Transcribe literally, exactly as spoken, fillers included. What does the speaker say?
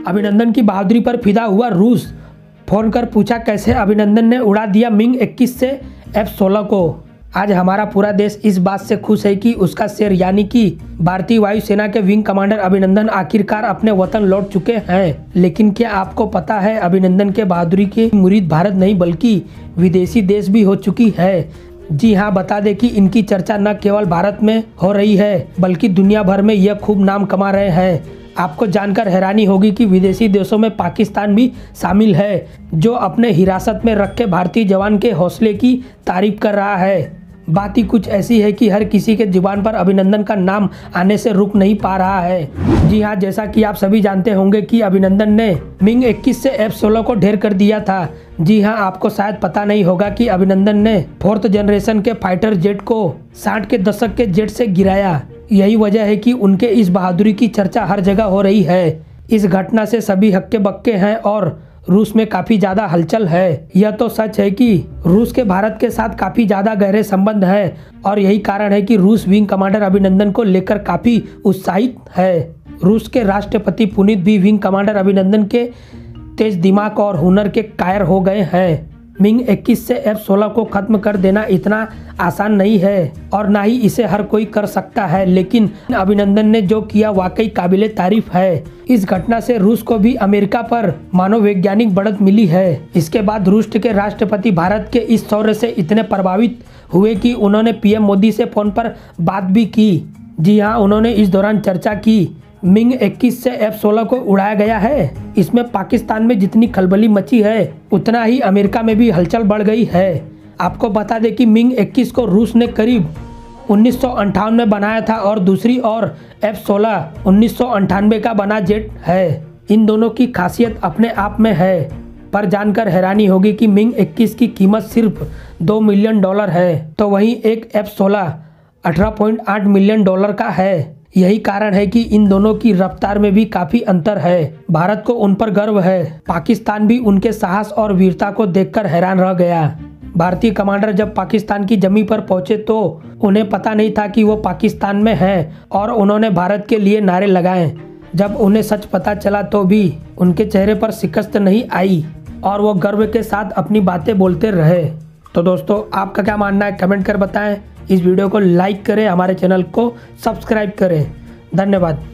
अभिनंदन की बहादुरी पर फिदा हुआ रूस। फ़ोन कर पूछा कैसे अभिनंदन ने उड़ा दिया मिग इक्कीस से एफ सोलह को। आज हमारा पूरा देश इस बात से खुश है कि उसका शेर यानी कि भारतीय वायुसेना के विंग कमांडर अभिनंदन आखिरकार अपने वतन लौट चुके हैं। लेकिन क्या आपको पता है अभिनंदन के बहादुरी की मुरीद भारत नहीं बल्कि विदेशी देश भी हो चुकी है। जी हाँ, बता दें कि इनकी चर्चा न केवल भारत में हो रही है बल्कि दुनिया भर में यह खूब नाम कमा रहे हैं। आपको जानकर हैरानी होगी कि विदेशी देशों में पाकिस्तान भी शामिल है, जो अपने हिरासत में रखे भारतीय जवान के हौसले की तारीफ कर रहा है। बात ही कुछ ऐसी है कि हर किसी के जुबान पर अभिनंदन का नाम आने से रुक नहीं पा रहा है। जी हाँ, जैसा कि आप सभी जानते होंगे कि अभिनंदन ने मिग इक्कीस से एफ सोलह को ढेर कर दिया था। जी हाँ, आपको शायद पता नहीं होगा कि अभिनंदन ने फोर्थ जनरेशन के फाइटर जेट को साठ के दशक के जेट से गिराया। यही वजह है कि उनके इस बहादुरी की चर्चा हर जगह हो रही है। इस घटना से सभी हक्के बक्के हैं और रूस में काफ़ी ज़्यादा हलचल है। यह तो सच है कि रूस के भारत के साथ काफ़ी ज़्यादा गहरे संबंध है और यही कारण है कि रूस विंग कमांडर अभिनंदन को लेकर काफ़ी उत्साहित है। रूस के राष्ट्रपति पुतिन भी विंग कमांडर अभिनंदन के तेज दिमाग और हुनर के कायर हो गए हैं। मिग इक्कीस से एफ सोलह को खत्म कर देना इतना आसान नहीं है और ना ही इसे हर कोई कर सकता है, लेकिन अभिनंदन ने जो किया वाकई काबिले तारीफ है। इस घटना से रूस को भी अमेरिका पर मनोवैज्ञानिक बढ़त मिली है। इसके बाद रूस के राष्ट्रपति भारत के इस शौर्य से इतने प्रभावित हुए कि उन्होंने पीएम मोदी से फोन पर बात भी की। जी हाँ, उन्होंने इस दौरान चर्चा की। मिग इक्कीस से एफ सोलह को उड़ाया गया है। इसमें पाकिस्तान में जितनी खलबली मची है उतना ही अमेरिका में भी हलचल बढ़ गई है। आपको बता दें कि मिग इक्कीस को रूस ने करीब उन्नीस सौ अंठावन में बनाया था और दूसरी ओर एफ सोलह उन्नीस सौ अंठानवे का बना जेट है। इन दोनों की खासियत अपने आप में है, पर जानकर हैरानी होगी कि मिग इक्कीस की कीमत सिर्फ दो मिलियन डॉलर है तो वहीं एक एफ सोलह अठारह पॉइंट आठ मिलियन डॉलर का है। यही कारण है कि इन दोनों की रफ्तार में भी काफी अंतर है। भारत को उन पर गर्व है। पाकिस्तान भी उनके साहस और वीरता को देखकर हैरान रह गया। भारतीय कमांडर जब पाकिस्तान की जमीन पर पहुंचे तो उन्हें पता नहीं था कि वो पाकिस्तान में हैं और उन्होंने भारत के लिए नारे लगाए। जब उन्हें सच पता चला तो भी उनके चेहरे पर शिकस्त नहीं आई और वो गर्व के साथ अपनी बातें बोलते रहे। तो दोस्तों, आपका क्या मानना है कमेंट कर बताएं। इस वीडियो को लाइक करें, हमारे चैनल को सब्सक्राइब करें। धन्यवाद।